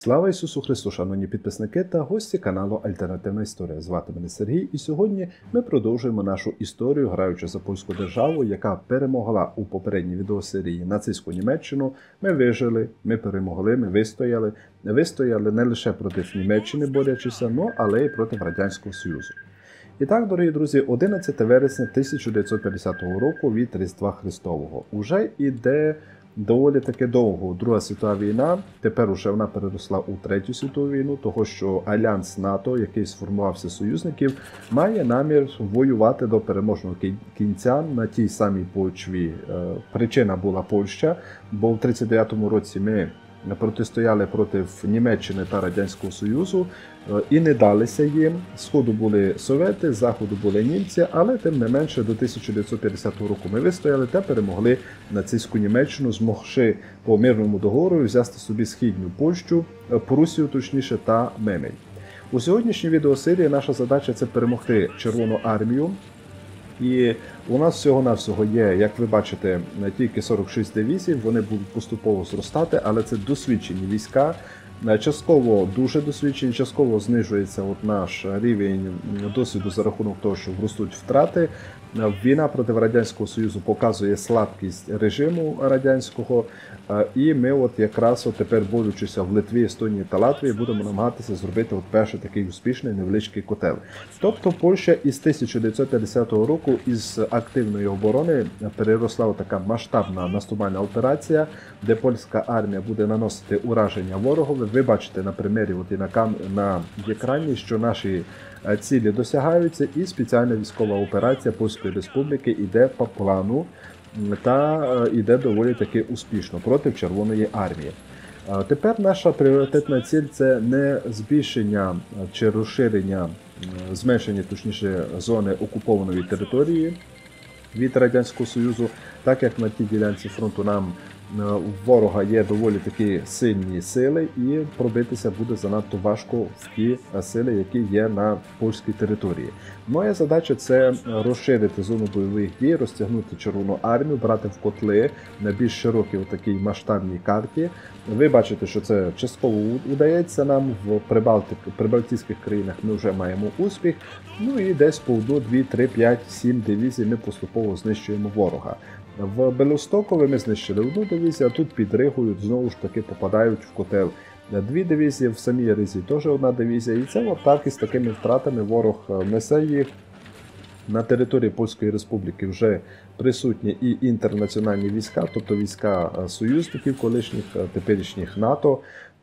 Слава Ісусу Христу, шановні підписники та гості каналу Альтернативна Історія. Звати мене Сергій, і сьогодні ми продовжуємо нашу історію, граючи за польську державу, яка перемогла у попередній відеосерії нацистську Німеччину. Ми вижили, ми перемогли, ми вистояли. Вистояли не лише проти Німеччини борючися, але й проти Радянського Союзу. І так, дорогі друзі, 11 вересня 1950 року від Різдва Христового. Уже йде доволі таки довго Друга світова війна, тепер уже вона переросла у Третю світову війну, того що Альянс НАТО, який сформувався союзників, має намір воювати до переможного кінця на тій самій почві. Причина була Польща, бо в 1939 році ми протистояли проти Німеччини та Радянського Союзу і не далися їм. З сходу були совєти, з заходу були німці, але тим не менше до 1950 року ми вистояли та перемогли нацистську Німеччину, змогши по мирному договору взяти собі східню Польщу, Прусію точніше та Мемель. У сьогоднішній відеосерії наша задача – це перемогти Червону армію. І у нас всього-навсього є, як ви бачите, тільки 46 дивізій, вони будуть поступово зростати, але це досвідчені війська, частково дуже досвідчені, частково знижується наш рівень досвіду за рахунок того, що ростуть втрати. Війна проти Радянського Союзу показує слабкість режиму радянського, і ми якраз тепер, борючися в Литві, Естонії та Латвії, будемо намагатися зробити перший такий успішний невеличкий котел. Тобто Польща із 1950 року із активної оборони переросла в така масштабна наступальна операція, де польська армія буде наносити ураження ворогові. Ви бачите на примірі на екрані, що наші цілі досягаються, і спеціальна військова операція Польської Республіки йде по плану та йде доволі таки успішно проти Червоної армії. Тепер наша пріоритетна ціль – це не збільшення чи розширення, зменшення точніше зони окупованої території від Радянського Союзу, так як на тій ділянці фронту нам у ворога є доволі такі сильні сили, і пробитися буде занадто важко в ті сили, які є на польській території. Моя задача – це розширити зону бойових дій, розтягнути Червону армію, брати в котли на більш широкій такій масштабній карті. Ви бачите, що це частково удається нам, в прибалтійських країнах ми вже маємо успіх, і десь по 1, 2, 3, 5, 7 дивізій ми поступово знищуємо ворога. В Белостокові ми знищили 1 дивізію, а тут під Ригою знову ж таки попадають в котел 2 дивізії, в самій Ризі теж 1 дивізія. І це так із такими втратами ворог несе їх. На території Польської Республіки вже присутні і інтернаціональні війська, тобто війська союзників колишніх, теперішніх НАТО.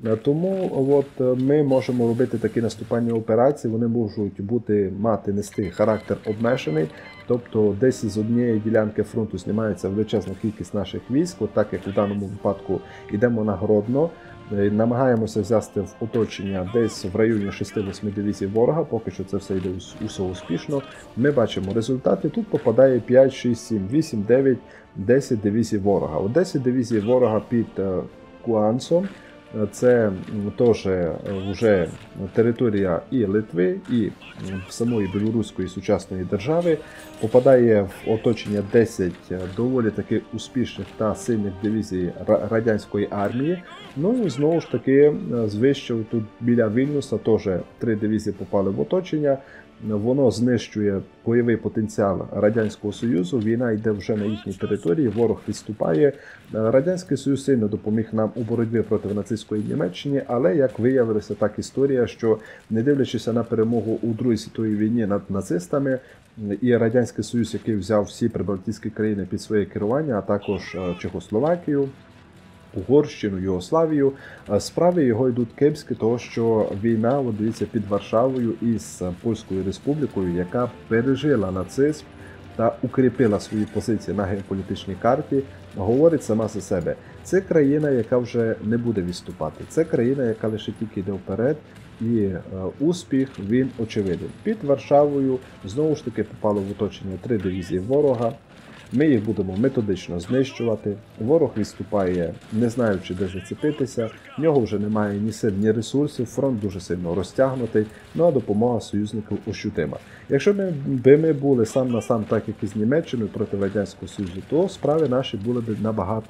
Тому ми можемо робити такі наступальні операції, вони можуть нести характер обмежений, тобто десь з однієї ділянки фронту знімається величезна кількість наших військ, так як у даному випадку йдемо на Гродно, намагаємося взяти в оточення десь в районі 6-8 дивізій ворога, поки що це все йде усе успішно. Ми бачимо результати, тут попадає 5, 6, 7, 8, 9, 10 дивізій ворога. 10 дивізій ворога під Куанцом. Це теж вже територія і Литви, і самої білоруської сучасної держави. Попадає в оточення 10 доволі таки успішних та сильних дивізій радянської армії. І знову ж таки звищив тут біля Вільнюса теж 3 дивізії попали в оточення. Воно знищує бойовий потенціал Радянського Союзу, війна йде вже на їхній території, ворог відступає. Радянський Союз сильно допоміг нам у боротьбі проти нацистської Німеччини, але, як виявилося, так історія, що не дивлячись на перемогу у Другій світовій війні над нацистами, і Радянський Союз, який взяв всі прибалтійські країни під своє керування, а також Чехословакію, Угорщину, Югославію, справи його йдуть кепські, тому що війна, дивіться, під Варшавою із Польською Республікою, яка пережила нацизм та укріпила свої позиції на геополітичній карті, говорить сама за себе. Це країна, яка вже не буде відступати. Це країна, яка лише тільки йде вперед, і успіх, він очевидний. Під Варшавою знову ж таки попало в оточення 3 дивізії ворога. Ми їх будемо методично знищувати. Ворог відступає, не знаючи, де зацепитися. В нього вже немає ні сил, ні ресурсів, фронт дуже сильно розтягнутий, а допомога союзників ощутима. Якщо ми були сам на сам, так як і з Німеччиною проти Радянського Союзу, то справи наші були б набагато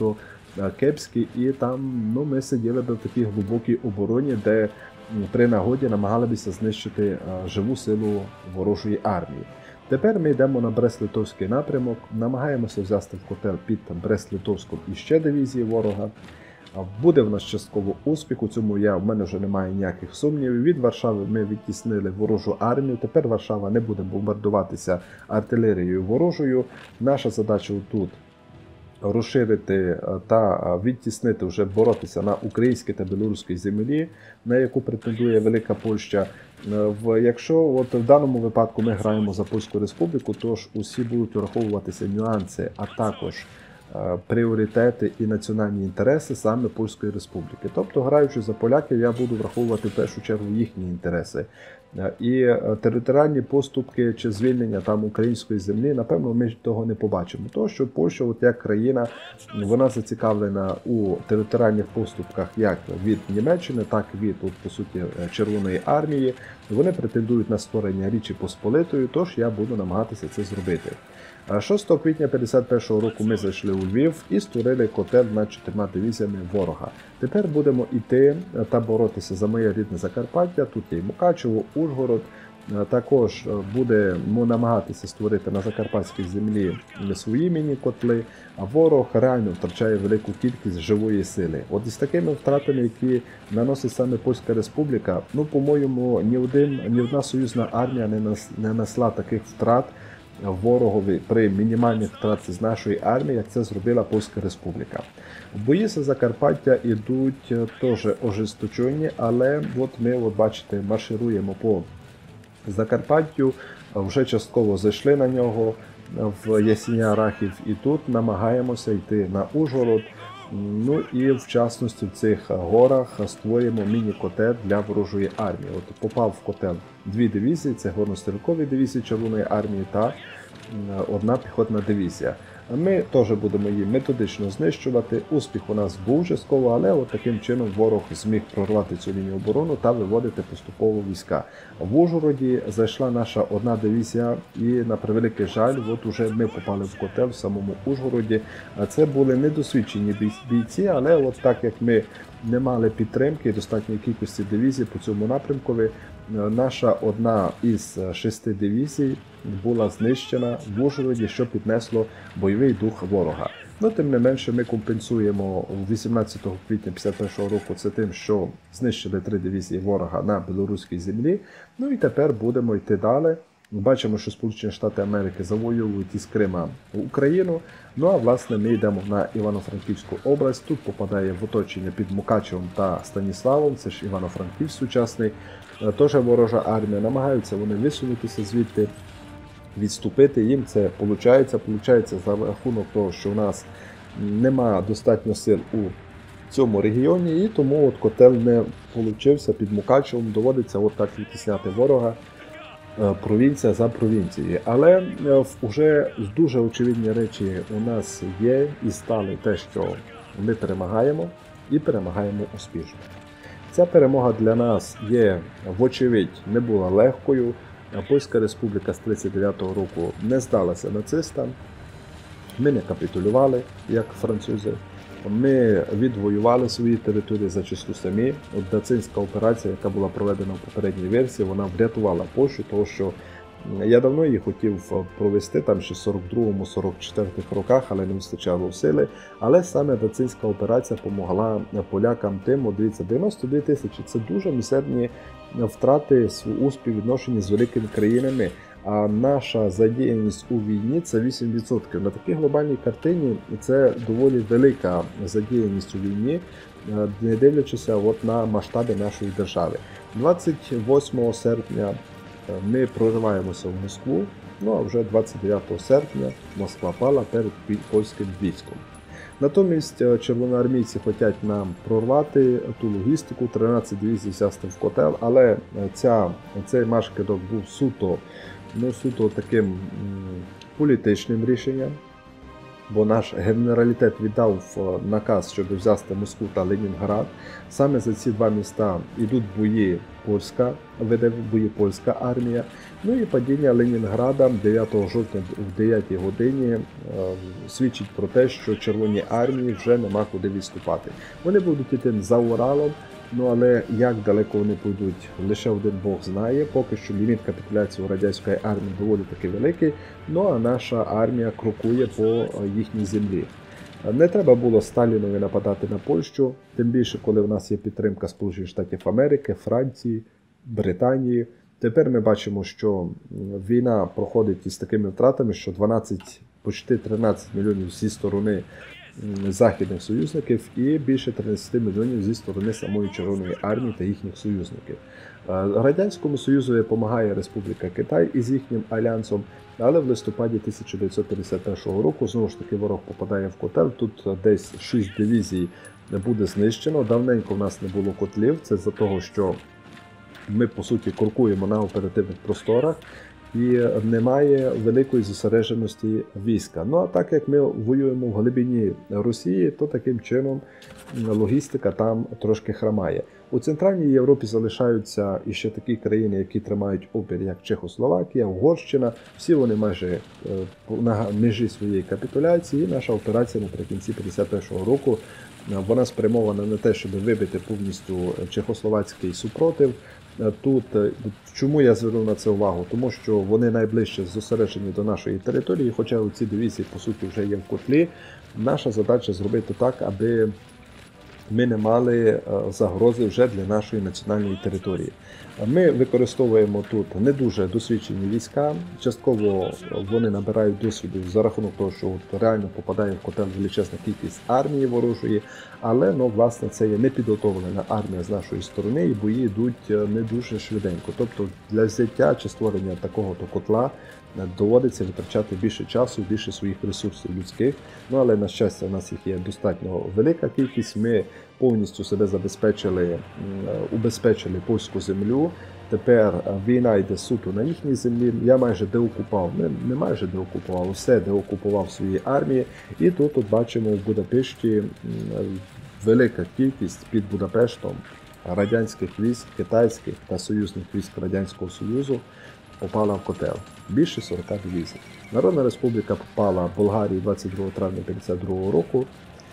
кепські, і там ми сиділи б в такій глибокій обороні, де при нагоді намагалися знищити живу силу ворожої армії. Тепер ми йдемо на Брест-Литовський напрямок, намагаємося взяти в котел під Брест-Литовськом і ще дивізії ворога. Буде в нас частково успіх, у цьому в мене вже немає ніяких сумнівів. Від Варшави ми відтіснили ворожу армію, тепер Варшава не буде бомбардуватися артилерією ворожою. Наша задача тут розширити та відтіснити, вже боротися на українській та білоруській землі, на яку претендує Велика Польща. Якщо в даному випадку ми граємо за Польську Республіку, то ж усі будуть враховуватися нюанси, а також пріоритети і національні інтереси саме Польської Республіки. Тобто, граючи за поляків, я буду враховувати в першу чергу їхні інтереси. І територіальні поступки чи звільнення там української землі, напевно, ми того не побачимо. Тому що Польща, як країна, вона зацікавлена у територіальних поступках як від Німеччини, так і від, по суті, Червоної армії. Вони претендують на створення Річі Посполитої, тож я буду намагатися це зробити. 6 квітня 1951 року ми зайшли у Львів і створили котел над 4 дивізіями ворога. Тепер будемо йти та боротися за моє рідне Закарпаття, тут є і Мукачево, Ужгород. Також будемо намагатися створити на закарпатській землі свої міні-котли, а ворог реально втрачає велику кількість живої сили. От із такими втратами, які наносить саме Польська Республіка, по-моєму, ні одна союзна армія не несла таких втрат ворогові при мінімальних втратах з нашої армії, як це зробила Польська Республіка. Бої за Закарпаття йдуть теж ожесточені, але ми, бачите, маршируємо по Закарпаттю, вже частково зайшли на нього в Ясіня Рахів і тут намагаємося йти на Ужгород. І в частності в цих горах створюємо міні-котел для ворожої армії. От попав в котел 2 дивізії, це горнострілкові дивізії Червоної армії та 1 піхотна дивізія. Ми теж будемо її методично знищувати. Успіх у нас був частково, але таким чином ворог зміг прорвати цю лінію оборони та виводити поступово війська. В Ужгороді зайшла наша 1 дивізія і, на превеликий жаль, уже ми попали в котел в самому Ужгороді. Це були недосвідчені бійці, але так як ми не мали підтримки достатньої кількості дивізій по цьому напрямкові, наша 1 із 6 дивізій була знищена в Ужгороді, що піднесло бойовий дух ворога. Тим не менше, ми компенсуємо 18 квітня 1951 року це тим, що знищили 3 дивізії ворога на білоруській землі. І тепер будемо йти далі. Бачимо, що Сполучені Штати Америки завоюють із Крима Україну. А власне ми йдемо на Івано-Франківську область. Тут попадає в оточення під Мукачевом та Станіславом. Це ж Івано-Франківськ сучасний. Теж ворожа армія. Намагаються вони висунутися звідти, відступити. Їм це виходить за рахунок того, що в нас нема достатньо сил у цьому регіоні. І тому котел не вийшов під Мукачевом. Доводиться так відтісняти ворога. Провінція за провінцією. Але вже дуже очевидні речі у нас є і стали те, що ми перемагаємо і перемагаємо успішно. Ця перемога для нас є, вочевидь, не була легкою. Польська Республіка з 1939 року не здалася нацистам. Ми не капітулювали, як французи. Ми відвоювали свої території зачасту самі. Дацинська операція, яка була проведена в попередній версії, вона врятувала Польщу, тому що я давно її хотів провести, там ще в 42-44 роках, але не вистачало сили. Але саме Дацинська операція допомогла полякам тим, дивіться, 92 тисячі – це дуже мізерні втрати у співвідношенні з великими країнами. А наша задіяність у війні – це 8%. На такій глобальній картині це доволі велика задіяність у війні, не дивлячися на масштаби нашої держави. 28 серпня ми прориваємося в Москву, а вже 29 серпня Москва пала перед польським військом. Натомість червоноармійці хочуть нам прорвати ту логістику, 13 дивізій взяти в котел, але цей марш кидок був суто таким політичним рішенням. бо наш генералітет віддав наказ, щоб взяти Москву та Ленінград. Саме за ці два міста йдуть бої веде бої польська армія. Ну і падіння Ленінграда 9 жовтня в 9 годині свідчить про те, що Червоній армії вже нема куди відступати. Вони будуть йти за Уралом, але як далеко вони пойдуть, лише один Бог знає. Поки що ліміт капітуляції у радянської армії доволі таки великий, а наша армія крокує по їхній землі. Не треба було Сталінові нападати на Польщу, тим більше, коли в нас є підтримка Сполучених Штатів Америки, Франції, Британії. Тепер ми бачимо, що війна проходить із такими втратами, що почти 13 мільйонів зі сторони західних союзників і більше 13 мільйонів зі сторони самої Червоної армії та їхніх союзників. Радянському Союзу допомагає Республіка Китай із їхнім альянсом, але в листопаді 1951 року знову ж таки ворог попадає в котел. Тут десь 6 дивізій буде знищено. Давненько в нас не було котлів, це за того, що ми, по суті, крокуємо на оперативних просторах і немає великої зосередженості війська. А так як ми воюємо в глибині Росії, то таким чином логістика там трошки хромає. У Центральній Європі залишаються іще такі країни, які тримають опір, як Чехословакія, Угорщина. Всі вони майже на межі своєї капітуляції. І наша операція наприкінці 1951 року, вона спрямована на те, щоб вибити повністю чехословацький супротив. Тут, чому я звернув на це увагу? Тому що вони найближче зосереджені до нашої території, хоча ці дивізії, по суті, вже є в котлі. Наша задача зробити так, аби ми не мали загрози вже для нашої національної території. Ми використовуємо тут не дуже досвідчені війська, частково вони набирають досвіду за рахунок того, що реально попадає в котел величезна кількість армії ворожої, але власне це є непідготовлена армія з нашої сторони і бої йдуть не дуже швиденько. Тобто для взяття чи створення такого-то котла доводиться витрачати більше часу, більше своїх ресурсів людських. Але, на щастя, в нас їх є достатньо велика кількість. Ми повністю себе убезпечили польську землю. Тепер війна йде суто на їхній землі. Я майже деокупував, не майже деокупував, все деокупував свої армії. І тут бачимо в Будапешті велика кількість під Будапештом радянських військ, китайських та союзних військ Радянського Союзу попала в котел. Більше 40 дивізій. Народна Республіка попала в Болгарію 22 травня 1952 року.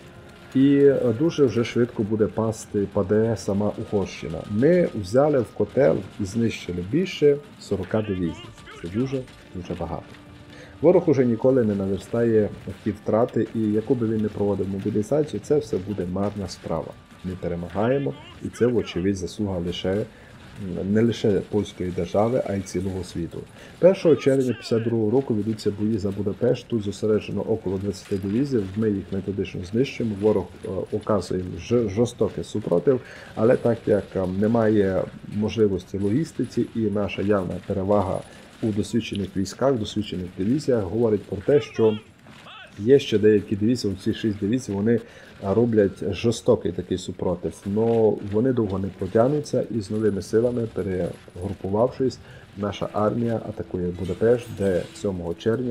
І дуже вже швидко паде сама Угорщина. Ми взяли в котел і знищили більше 40 дивізій. Це дуже багато. Ворог уже ніколи не наверстає ті втрати, і яку би він не проводив мобілізацію, це все буде марна справа. Ми перемагаємо, і це, вочевидь, заслуга не лише польської держави, а й цілого світу. 1 червня 1952 року ведуться бої за Будапешт. Тут зосереджено около 20 дивізій. Ми їх методично знищуємо. Ворог оказує жорстокий супротив, але так як немає можливості логістиці і наша явна перевага у досвідчених військах, досвідчених дивізіях говорить про те, що є ще деякі дивізії, ці 6 дивізій, вони роблять жорстокий такий супротив, але вони довго не протягнуться і з новими силами, перегрупувавшись, наша армія атакує Будапешт, де 7 червня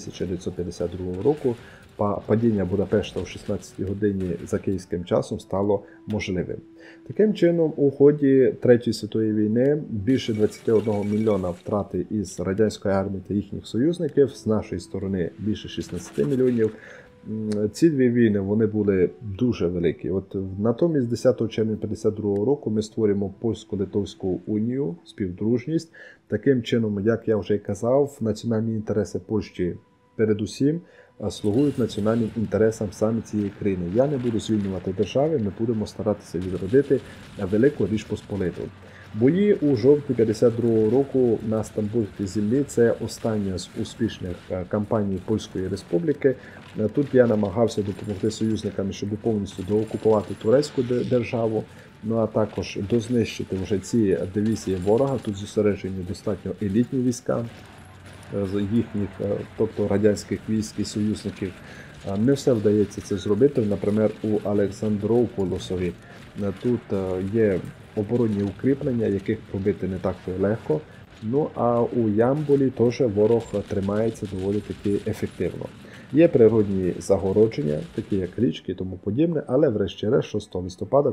1952 року падіння Будапешта о 16 годині за київським часом стало можливим. Таким чином, у ході Третьої світової війни більше 21 мільйона втрати із радянської армії та їхніх союзників, з нашої сторони більше 16 мільйонів. Ці дві війни вони були дуже великі. Натомість 10 червня 1952 року ми створюємо Польсько-Литовську унію, співдружність. Таким чином, як я вже й казав, національні інтереси Польщі передусім слугують національним інтересам саме цієї країни. Я не буду звільнювати держави, ми будемо старатися відродити Велику Річ Посполиту. Бої у жовтні 1952 року на Стамбульській землі – це остання з успішних кампаній Польської Республіки. Тут я намагався допомогти союзникам, щоб повністю доокупувати турецьку державу, а також дознищити вже ці дивізії ворога. Тут зосереджені достатньо елітні війська з їхніх, тобто радянських військ і союзників. Не все вдається це зробити, наприклад, у Олександрополосові. Тут є оборонні укріплення, яких пробити не так легко. А у Ямболі теж ворог тримається доволі таки ефективно. Є природні загородження, такі як річки і тому подібне, але врешті-решт 6 листопада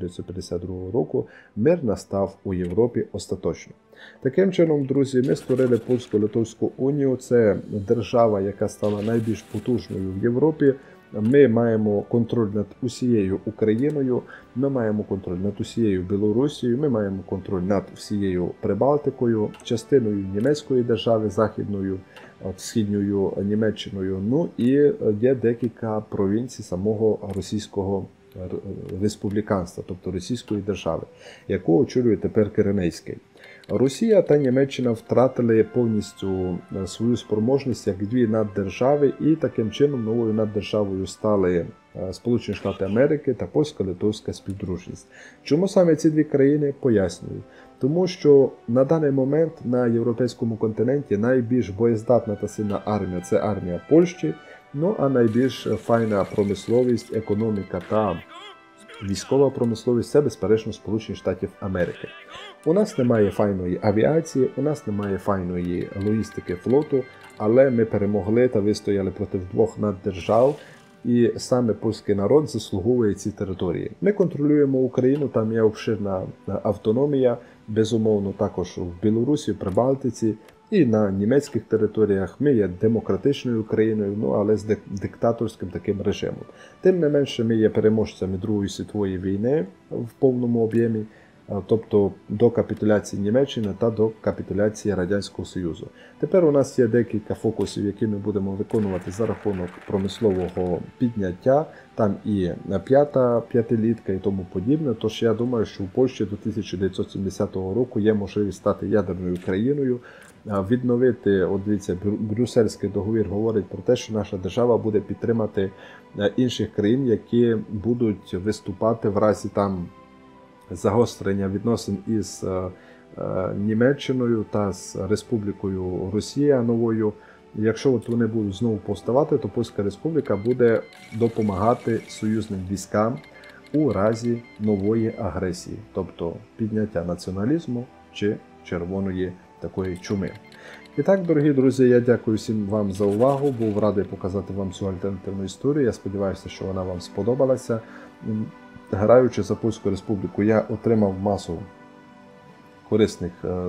1952 року мир настав у Європі остаточно. Таким чином, друзі, ми створили Польсько-Литовську унію. Це держава, яка стала найбільш потужною в Європі. Ми маємо контроль над усією Україною, ми маємо контроль над усією Білорусією, ми маємо контроль над всією Прибалтикою, частиною німецької держави, західною, східною Німеччиною. Ну і є декілька провінцій самого російського республіканства, тобто російської держави, яку очолює тепер Киренейський. Росія та Німеччина втратили повністю свою спроможність як дві наддержави, і таким чином новою наддержавою стали Сполучені Штати Америки та польсько-литовська співдружність. Чому саме ці дві країни? Пояснюю. Тому що на даний момент на європейському континенті найбільш боєздатна та сильна армія – це армія Польщі, ну а найбільш файна промисловість, економіка та військова промисловість – це, безперечно, Сполучені Штатів Америки. У нас немає файної авіації, у нас немає файної логістики флоту, але ми перемогли та вистояли проти двох наддержав, і саме польський народ заслуговує ці території. Ми контролюємо Україну, там є обширна автономія, безумовно також в Білорусі, в Прибалтиці, і на німецьких територіях. Ми є демократичною країною, ну але з диктаторським таким режимом. Тим не менше, ми є переможцями Другої світової війни в повному об'ємі, тобто до капітуляції Німеччини та до капітуляції Радянського Союзу. Тепер у нас є декілька фокусів, які ми будемо виконувати за рахунок промислового підняття, там і п'ятилітка і тому подібне. Тож я думаю, що в Польщі до 1970 року є можливість стати ядерною країною, відновити, от дивіться, Брюссельський договір говорить про те, що наша держава буде підтримати інших країн, які будуть виступати в разі там загострення відносин із Німеччиною та з Республікою Росія новою. Якщо от вони будуть знову повставати, то Польська Республіка буде допомагати союзним військам у разі нової агресії, тобто підняття націоналізму чи червоної такої чуми. І так, дорогі друзі, я дякую всім вам за увагу, був радий показати вам цю альтернативну історію, я сподіваюся, що вона вам сподобалася. Граючи за Польську Республіку, я отримав масу корисних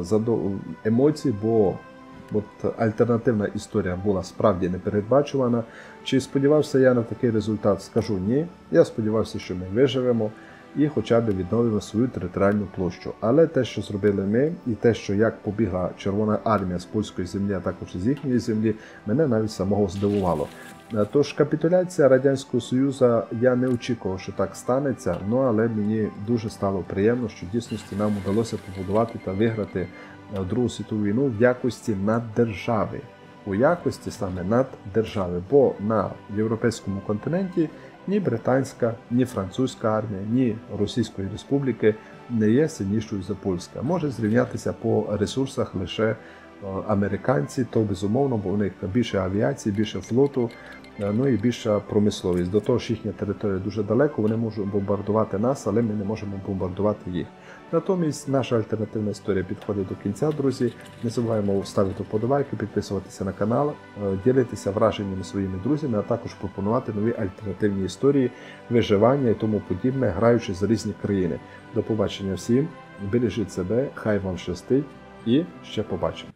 емоцій, бо альтернативна історія була справді непередбачувана. Чи сподівався я на такий результат? Скажу ні. Я сподівався, що ми виживемо і хоча б відновимо свою територіальну площу. Але те, що зробили ми, і те, що як побігла Червона армія з польської землі, а також з їхньої землі, мене навіть самого здивувало. Тож капітуляція Радянського Союзу, я не очікував, що так станеться, але мені дуже стало приємно, що в дійсності нам вдалося побудувати та виграти Другу світову війну в якості наддержави. У якості саме наддержави, бо на європейському континенті ні британська, ні французька армія, ні Російської Республіки не є сильнішою за польська. Може зрівнятися по ресурсах лише американці, то безумовно, бо у них більше авіації, більше флоту, ну і більша промисловість. До того ж їхня територія дуже далеко, вони можуть бомбардувати нас, але ми не можемо бомбардувати їх. Натомість наша альтернативна історія підходить до кінця, друзі. Не забуваємо ставити вподобайки, підписуватися на канал, ділитися враженнями своїми друзями, а також пропонувати нові альтернативні історії, виживання і тому подібне, граючи за різні країни. До побачення всім, бережіть себе, хай вам щастить і ще побачимо.